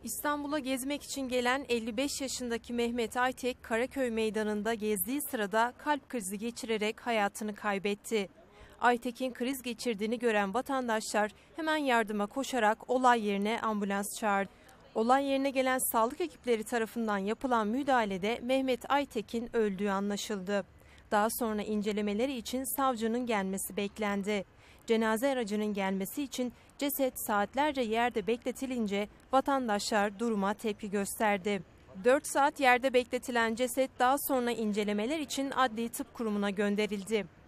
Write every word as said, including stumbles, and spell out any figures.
İstanbul'a gezmek için gelen elli beş yaşındaki Mehmet Aytek, Karaköy Meydanı'nda gezdiği sırada kalp krizi geçirerek hayatını kaybetti. Aytek'in kriz geçirdiğini gören vatandaşlar hemen yardıma koşarak olay yerine ambulans çağırdı. Olay yerine gelen sağlık ekipleri tarafından yapılan müdahalede Mehmet Aytek'in öldüğü anlaşıldı. Daha sonra incelemeleri için savcının gelmesi beklendi. Cenaze aracının gelmesi için ceset saatlerce yerde bekletilince vatandaşlar duruma tepki gösterdi. dört saat yerde bekletilen ceset daha sonra incelemeler için Adli Tıp Kurumu'na gönderildi.